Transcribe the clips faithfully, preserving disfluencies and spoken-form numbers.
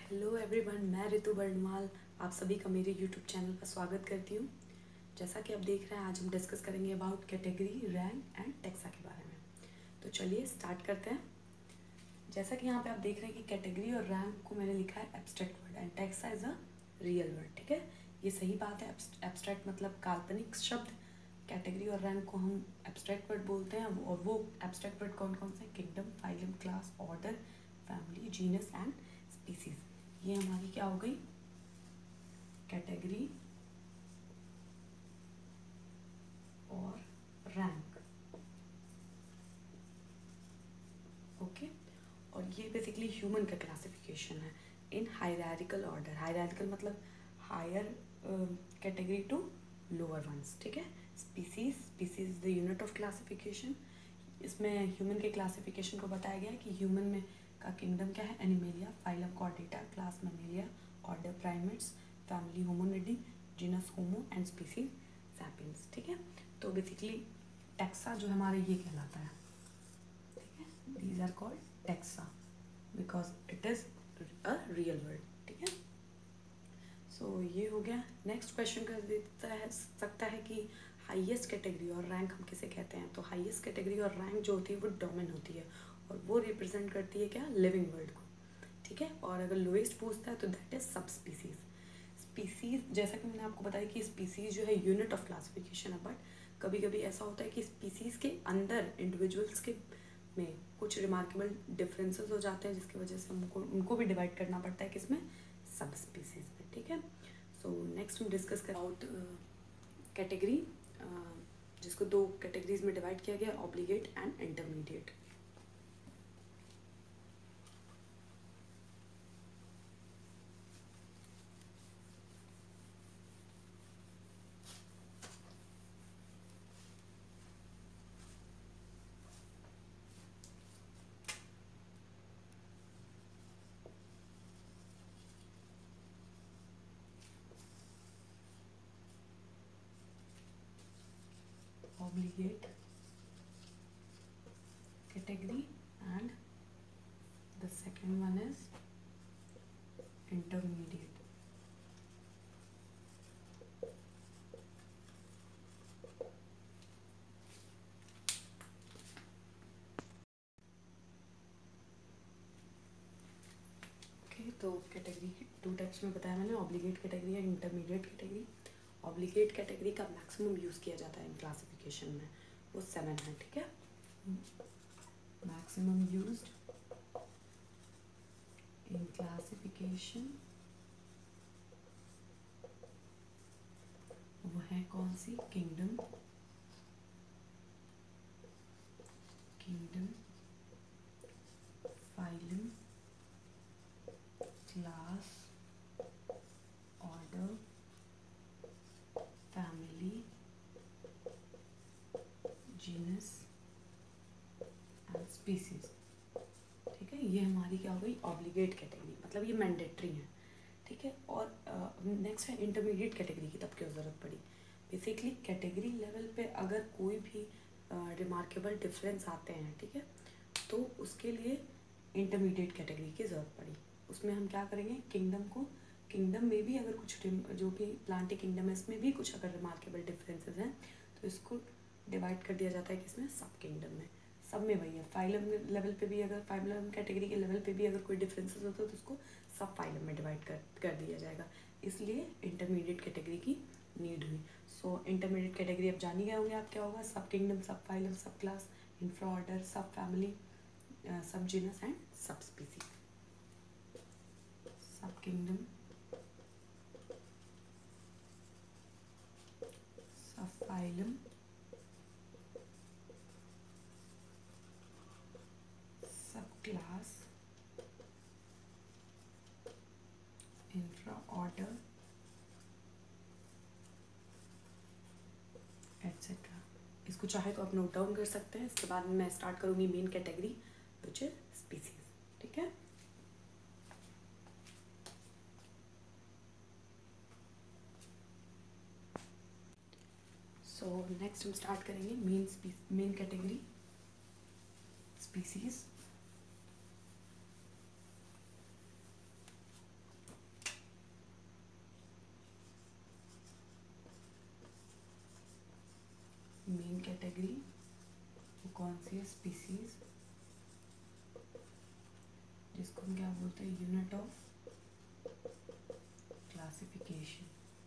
Hello everyone, मैं रितु बर्णवाल आप सभी का मेरे यूट्यूब चैनल पर स्वागत करती हूँ। जैसा कि आप देख रहे हैं, आज हम डिस्कस करेंगे about category, rank and taxa के बारे में। तो चलिए स्टार्ट करते हैं। जैसा कि यहाँ पे आप देख रहे हैं कि कैटेगरी और रैंक को मैंने लिखा है abstract word and taxa is a real word. ठीक है, ये सही बात है। एब्स्ट्रैक्ट मतलब काल्पनिक शब्द, कैटेगरी और रैंक को हम एब्स्ट्रैक्ट वर्ड बोलते हैं। और वो एब्स्ट्रैक्ट वर्ड कौन कौन से? Kingdom, phylum, class, order, family, genus and species. ये हमारी क्या हो गई? कैटेगरी और रैंक। ओके, और ये बेसिकली ह्यूमन का क्लासिफिकेशन है इन हायरार्किकल ऑर्डर। हायरार्किकल मतलब higher category to lower ones. ठीक है, species, species is the unit of classification. इसमें ह्यूमन के क्लासिफिकेशन को बताया गया है कि ह्यूमन में का किंगडम क्या है? Animalia, phylum Chordata, class Mammalia, order Primates, family Hominidae, genus Homo and species sapiens. ठीक है, तो बेसिकली टेक्सा जो हमारा ये कहलाता है। ठीक है, these are called taxa because it is a real word. ठीक है, सो so, ये हो गया। नेक्स्ट क्वेश्चन कर देता है सकता है कि हाईएस्ट कैटेगरी और रैंक हम किसे कहते हैं? तो हाईएस्ट कैटेगरी और रैंक जो होती है वो डोमेन होती है और वो रिप्रेजेंट करती है क्या? लिविंग वर्ल्ड को। ठीक है, और अगर लोएस्ट पूछता है तो that is sub species. Species जैसा कि मैंने आपको बताया कि स्पीसीज जो है यूनिट ऑफ क्लासिफिकेशन है, बट कभी कभी ऐसा होता है कि स्पीसीज के अंदर इंडिविजुअल्स के में कुछ रिमार्केबल डिफरेंसेस हो जाते हैं, जिसकी वजह से हमको उनको भी डिवाइड करना पड़ता है किसमें? सब स्पीसीज में। ठीक है, सो नेक्स्ट हम डिस्कस कर अबाउट कैटेगरी, जिसको दो कैटेगरीज में डिवाइड किया गया, obligate and intermediate. Obligate category and the second one is intermediate. okay, तो कैटेगरी टू टाइप्स में बताया मैंने, obligate category and intermediate category. Obligate category का मैक्सिमम यूज़ किया जाता है इन क्लासिफिकेशन में, वो सेवन है। ठीक है, मैक्सिमम यूज्ड इन क्लासिफिकेशन वो है कौन सी? Kingdom, kingdom, phylum, class, order, family, genus and species. ठीक है, ये हमारी क्या हो गई? ऑब्लिगेट कैटेगरी, मतलब ये मैंडेटरी है। ठीक है, और नेक्स्ट uh, है इंटरमीडिएट कैटेगरी की। तब क्यों ज़रूरत पड़ी? बेसिकली कैटेगरी लेवल पे अगर कोई भी रिमार्केबल uh, डिफरेंस आते हैं, ठीक है, तो उसके लिए इंटरमीडिएट कैटेगरी की ज़रूरत पड़ी। उसमें हम क्या करेंगे? किंगडम को, किंगडम में भी अगर कुछ जो भी प्लांट किंगडम है इसमें भी कुछ अगर रिमार्केबल डिफरेंसेस हैं तो इसको डिवाइड कर दिया जाता है किसमें? सब किंगडम में। सब में वही है। फाइलम लेवल पे भी अगर फाइलम कैटेगरी के लेवल पे भी अगर कोई डिफरेंसेस होते हैं तो उसको सब फाइलम में डिवाइड कर कर दिया जाएगा। इसलिए इंटरमीडिएट कैटेगरी की नीड हुई। सो इंटरमीडिएट कैटेगरी अब जान ही गए होंगे आप क्या होगा? सब kingdom, sub phylum, sub class, infra order, sub family, sub genus and sub species. Sub kingdom, sub phylum, sub class, infra order etcetera. इसको चाहे तो आप नोट डाउन कर सकते हैं। इसके बाद मैं स्टार्ट करूँगी main category which is species. ठीक है, सो नेक्स्ट हम स्टार्ट करेंगे main main category species. Category वो कौन सी है, स्पीसीज, जिसको हम क्या बोलते हैं, यूनिट ऑफ क्लासिफिकेशन।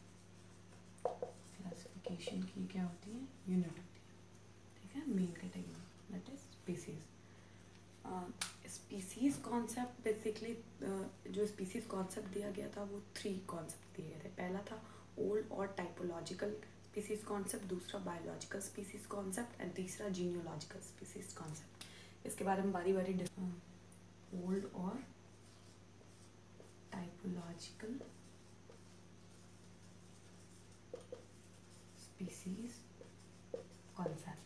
क्लासिफिकेशन की क्या होती है, यूनिट होती है, ठीक है, main category that is species. Species concept basically, जो स्पीसीज कॉन्सेप्ट दिया गया था वो थ्री कॉन्सेप्ट दिए गए थे। पहला था ओल्ड और टाइपोलॉजिकल स्पीसीज कॉन्सेप्ट, दूसरा बायोलॉजिकल स्पीसीज कॉन्सेप्ट एंड तीसरा जीनियोलॉजिकल स्पीसीज कॉन्सेप्ट। इसके बारे में बारी बारी ओल्ड और टाइपोलॉजिकल स्पीसीज कॉन्सेप्ट।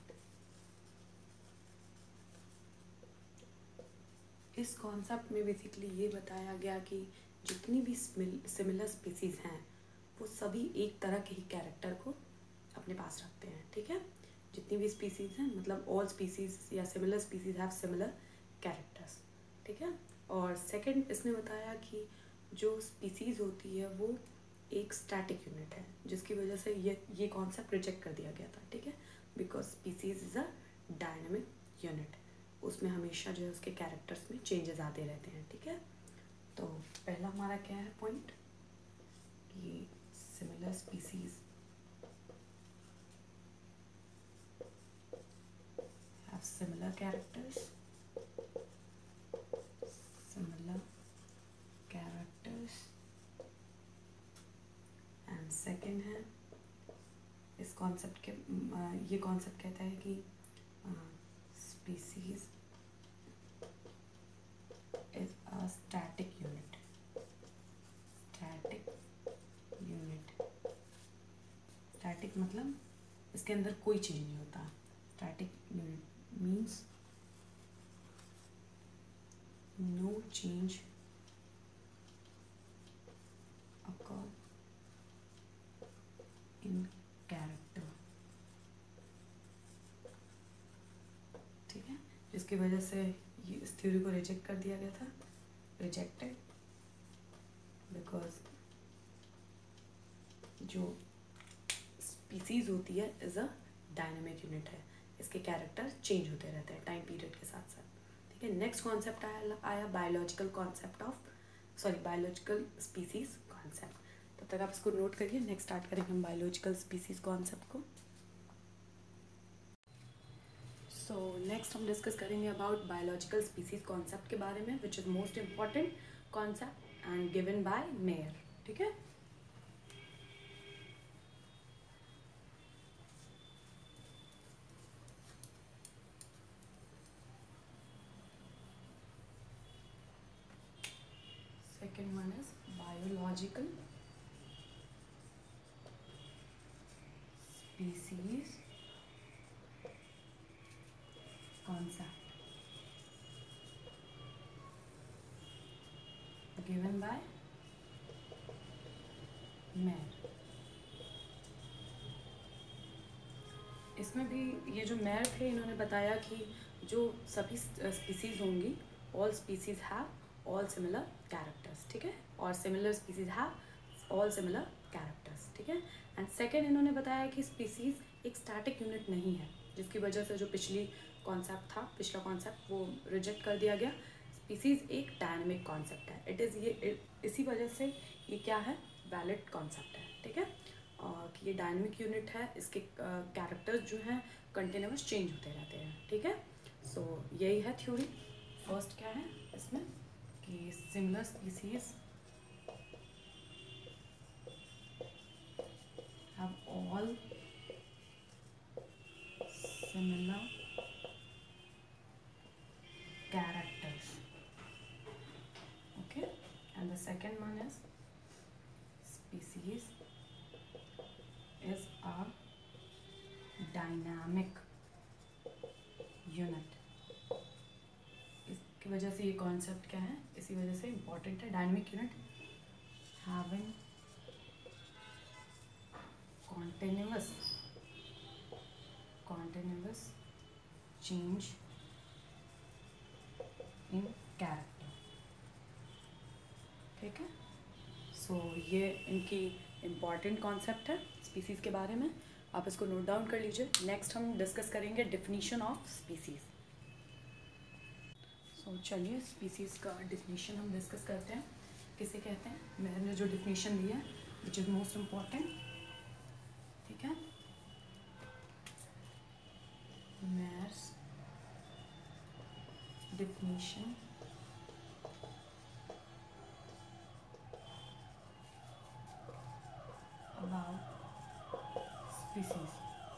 इस कॉन्सेप्ट में बेसिकली ये बताया गया कि जितनी भी सिमिलर स्पीसीज हैं वो सभी एक तरह के ही कैरेक्टर को अपने पास रखते हैं, ठीक है। जितनी भी स्पीसीज हैं, मतलब ऑल स्पीसीज या similar species have similar characters, ठीक है। और सेकंड इसने बताया कि जो स्पीसीज होती है वो एक स्टैटिक यूनिट है, जिसकी वजह से ये ये कॉन्सेप्ट रिजेक्ट कर दिया गया था, ठीक है, because species is a dynamic unit. उसमें हमेशा जो है उसके कैरेक्टर्स में चेंजेस आते रहते हैं, ठीक है। तो पहला हमारा क्या है पॉइंट, कि similar species have similar characters, similar characters. And second है इस कॉन्सेप्ट के, ये कॉन्सेप्ट कहता है कि species is a static unit, static unit, static मतलब इसके अंदर कोई चेंज नहीं होता। static unit means no change occur in character, ठीक है, जिसकी वजह से ये इस थ्योरी को रिजेक्ट कर दिया गया था, रिजेक्टेड, बिकॉज जो स्पीसीज होती है इज अ डायनामिक यूनिट है, इसके कैरेक्टर चेंज होते रहते हैं टाइम पीरियड के साथ साथ, ठीक है। नेक्स्ट कॉन्सेप्ट आया आया biological concept of sorry biological species concept. तब तक आप इसको नोट करिए, नेक्स्ट स्टार्ट करेंगे हम बायोलॉजिकल स्पीसीज कॉन्सेप्ट को। सो नेक्स्ट हम डिस्कस करेंगे अबाउट बायोलॉजिकल स्पीसीज कॉन्सेप्ट के बारे में, which is most important concept and given by Mayr, ठीक है। Second one is biological species concept given by Mayr. इसमें भी ये जो मेयर थे इन्होंने बताया कि जो सभी स्पीसीज होंगी, all species have all similar characters, ठीक है, और similar species have all similar characters, ठीक है। एंड सेकेंड इन्होंने बताया कि स्पीसीज एक स्टैटिक यूनिट नहीं है, जिसकी वजह से जो पिछली कॉन्सेप्ट था, पिछला कॉन्सेप्ट वो रिजेक्ट कर दिया गया। स्पीसीज एक डायनामिक कॉन्सेप्ट है, इट इज़ ये इसी वजह से ये क्या है, वैलिड कॉन्सेप्ट है, ठीक है, और कि ये डायनामिक यूनिट है, इसके कैरेक्टर्स जो हैं कंटिन्यूस चेंज होते रहते हैं, ठीक है। सो so, यही है थ्योरी। फर्स्ट क्या है इसमें कि similar species have all similar characters, okay, and the second one is species is a dynamic unit। इसकी वजह से ये कॉन्सेप्ट क्या है, इसी वजह से इम्पॉर्टेंट है, dynamic unit having continuous continuous change in character, ठीक है। सो so, ये इनकी इम्पॉर्टेंट कॉन्सेप्ट है स्पीसीज के बारे में। आप इसको नोट डाउन कर लीजिए। नेक्स्ट हम डिस्कस करेंगे डिफिनीशन ऑफ स्पीसीज। सो चलिए स्पीसीज का डिफिनीशन हम डिस्कस करते हैं। किसे कहते हैं? मैंने जो डिफिनीशन दी है विच इज़ मोस्ट इम्पॉर्टेंट, ठीक है। Mayr's definition about species।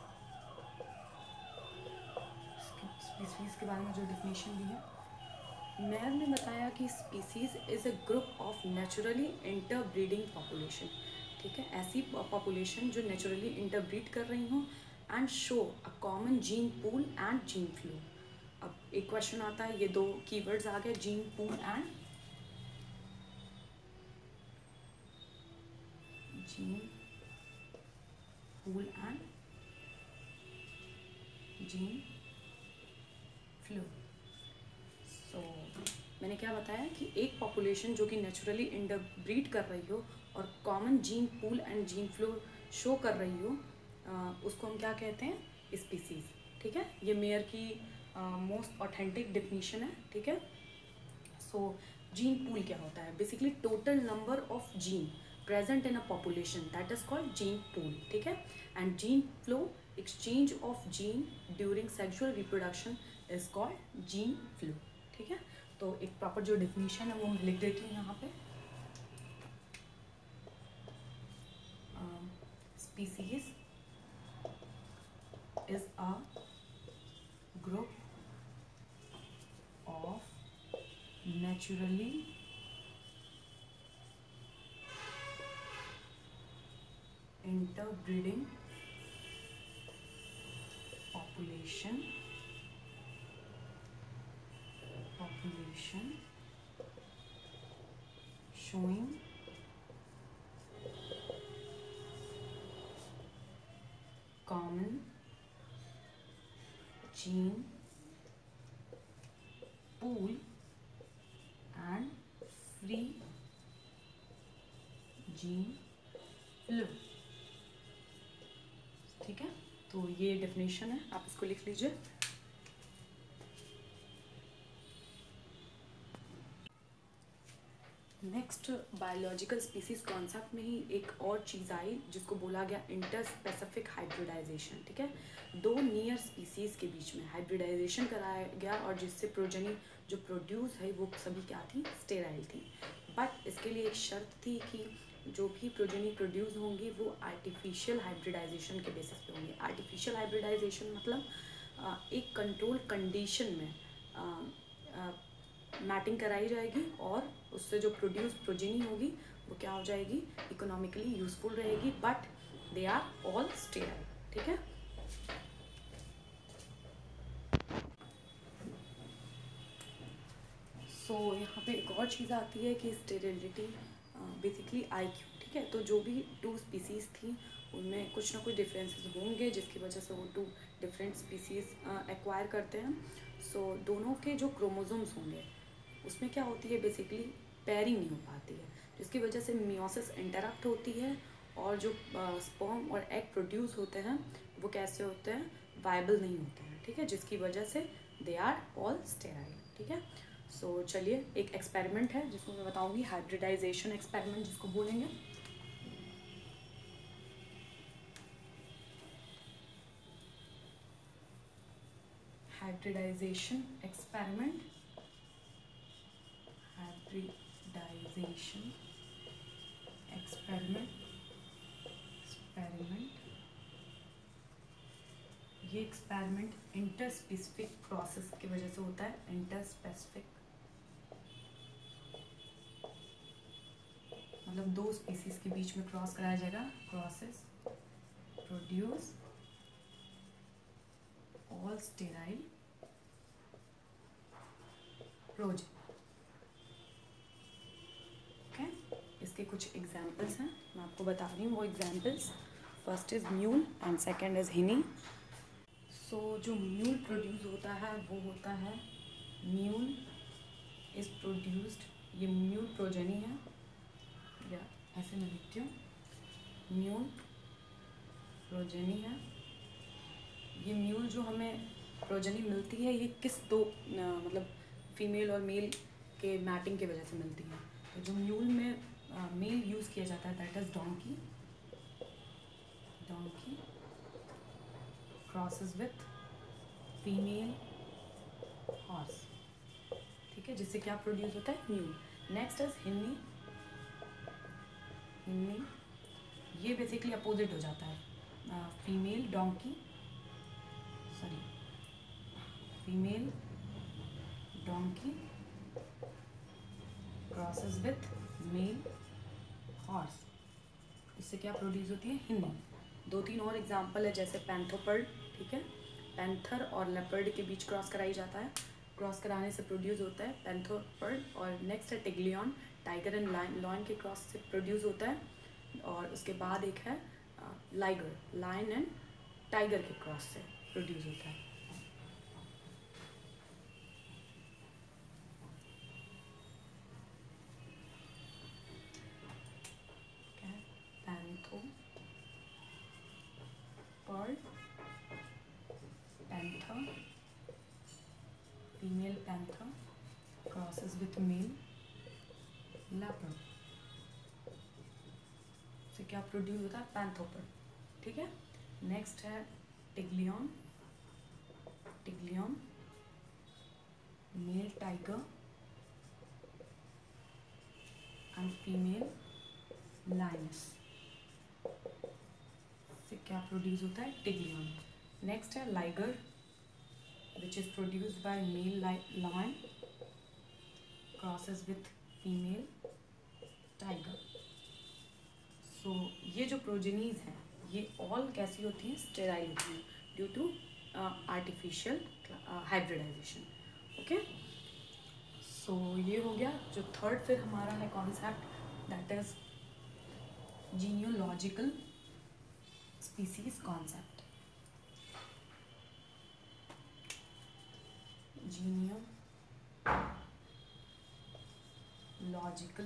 Species के बारे में जो डिफिनीशन दी है, मेयर ने बताया कि species is a group of naturally interbreeding population, ठीक है, ऐसी पॉपुलेशन जो नेचुरली इंटरब्रीड कर रही हों and show a common gene pool and gene flow. अब एक क्वेश्चन आता है, ये दो कीवर्ड्स आ गए, gene pool and gene pool and gene flow. So मैंने क्या बताया कि एक पॉपुलेशन जो कि नेचुरली इंटरब्रीड कर रही हो और common gene pool and gene flow show कर रही हो, आ, उसको हम क्या कहते हैं? स्पीसीज, ठीक है। ये मेयर की मोस्ट ऑथेंटिक डिफिनीशन है, ठीक है। सो जीन पूल क्या होता है? Basically total number of gene present in a population, that is called gene pool, ठीक है। And gene flow, exchange of gene during sexual reproduction is called gene flow, ठीक है। तो एक प्रॉपर जो डिफिनीशन है वो मैं लिख देती हूँ यहाँ पे। Species is a group of naturally interbreeding population population showing common gene pool and free gene flow, ठीक है। तो ये डेफिनेशन है, आप इसको लिख लीजिए। नेक्स्ट बायोलॉजिकल स्पीसीज कॉन्सेप्ट में ही एक और चीज़ आई जिसको बोला गया इंटर स्पेसिफिक हाइब्रिडाइजेशन, ठीक है। दो नियर स्पीसीज के बीच में हाइब्रिडाइजेशन कराया गया और जिससे प्रोजेनी जो प्रोड्यूस है वो सभी क्या थी? स्टेराइल थी। बट इसके लिए एक शर्त थी कि जो भी प्रोजेनी प्रोड्यूस होंगी वो आर्टिफिशियल हाइब्रिडाइजेशन के बेसिस पे होंगी। आर्टिफिशियल हाइब्रिडाइजेशन मतलब एक कंट्रोल कंडीशन में मैटिंग कराई जाएगी और उससे जो प्रोड्यूस प्रोजेनी होगी वो क्या हो जाएगी? इकोनॉमिकली यूजफुल रहेगी, but they are all sterile, ठीक है। सो so, यहाँ पे एक और चीज़ आती है कि स्टेरिलिटी बेसिकली आई क्यू, ठीक है। तो जो भी टू स्पीसीज थी उनमें कुछ ना कुछ डिफरेंसेस होंगे जिसकी वजह से वो टू डिफरेंट स्पीसीज एक्वायर करते हैं। सो so, दोनों के जो क्रोमोसोम्स होंगे उसमें क्या होती है? बेसिकली पेयरिंग नहीं हो पाती है, जिसकी वजह से मियोसिस इंटरप्ट होती है और जो स्पर्म और एग प्रोड्यूस होते हैं वो कैसे होते हैं? वायबल नहीं होते हैं, ठीक है, जिसकी वजह से दे आर ऑल स्टेराइल, ठीक है। सो so, चलिए एक एक्सपेरिमेंट है जिसको मैं बताऊंगी, हाइब्रिडाइजेशन एक्सपेरिमेंट जिसको बोलेंगे। Hybridization experiment hybridization experiment experiment ये एक्सपेरिमेंट इंटरस्पेसिफिक प्रोसेस की वजह से होता है। इंटरस्पेसिफिक मतलब दो स्पीसीज के बीच में क्रॉस कराया जाएगा। Process produce all sterile progeny, okay. इसके कुछ एग्जाम्पल्स हैं, मैं आपको बता रही हूँ वो examples. First is mule and second is hinny. So जो म्यूल प्रोड्यूस होता है वो होता है म्यूल इज प्रोड्यूस्ड, ये म्यूल प्रोजेनी है या ऐसे मैं लिखती हूँ, म्यूल प्रोजेनी है। ये म्यूल जो हमें प्रोजेनी मिलती है ये किस दो न, मतलब फीमेल और मेल के मैटिंग की वजह से मिलती है। तो जो म्यूल में मेल यूज़ किया जाता है that is donkey. Donkey crosses with female horse, ठीक है, जिससे क्या प्रोड्यूस होता है mule. Next is hinny. Hinny ये बेसिकली अपोजिट हो जाता है, female donkey sorry female donkey crosses with male horse, इससे क्या प्रोड्यूस होती है हिन्नी। दो तीन और एग्जांपल है जैसे पैंथोपर्ड, ठीक है, पैंथर और लेपर्ड के बीच क्रॉस कराई जाता है, क्रॉस कराने से प्रोड्यूस होता है पैंथोपर्ड। और नेक्स्ट है टिग्लियन, टाइगर एंड लायन के क्रॉस से प्रोड्यूस होता है। और उसके बाद एक है लाइगर, लायन एंड टाइगर के क्रॉस से प्रोड्यूस होता है। Panthopard, panther, female panther crosses with male leopard, से क्या प्रोड्यूस होता है पैंथोपर्ड, ठीक है। नेक्स्ट है tiglion. Tiglion male tiger and female lioness, से क्या प्रोड्यूस होता है टिग्लियन। नेक्स्ट है liger which is produced by male lion crosses with female tiger. So ये जो प्रोजेनीज हैं ये ऑल कैसी होती हैं, स्टेराइल होती हैं due to artificial hybridization, okay. So ये हो गया। जो थर्ड फिर हमारा है concept that is genealogical species concept. Genealogical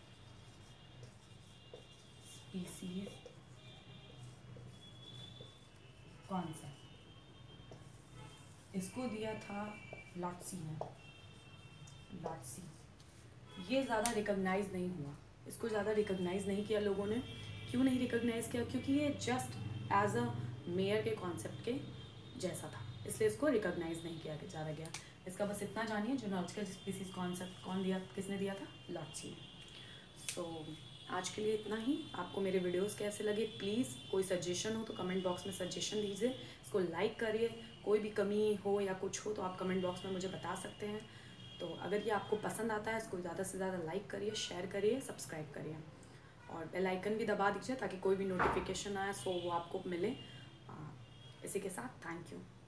species concept, इसको दिया था लॉटसी ने। लॉटसी ये ज़्यादा रिकॉग्नाइज नहीं हुआ, इसको ज़्यादा रिकॉग्नाइज नहीं किया लोगों ने। क्यों नहीं रिकॉग्नाइज किया? क्योंकि ये जस्ट एज अ मेयर के कॉन्सेप्ट के जैसा था, इसलिए इसको रिकॉग्नाइज नहीं किया ज़्यादा गया। इसका बस इतना जानिए, जीनियोलॉजिकल स्पीसीज कॉन्सेप्ट कौन दिया, किसने दिया था? लॉटसी ने। सो so, आज के लिए इतना ही। आपको मेरे वीडियोस कैसे लगे प्लीज़ कोई सजेशन हो तो कमेंट बॉक्स में सजेशन दीजिए, इसको लाइक करिए। कोई भी कमी हो या कुछ हो तो आप कमेंट बॉक्स में मुझे बता सकते हैं। तो अगर ये आपको पसंद आता है इसको ज़्यादा से ज़्यादा लाइक करिए, शेयर करिए, सब्सक्राइब करिए और बेल आइकन भी दबा दीजिए ताकि कोई भी नोटिफिकेशन आए सो वो आपको मिले। इसी के साथ थैंक यू।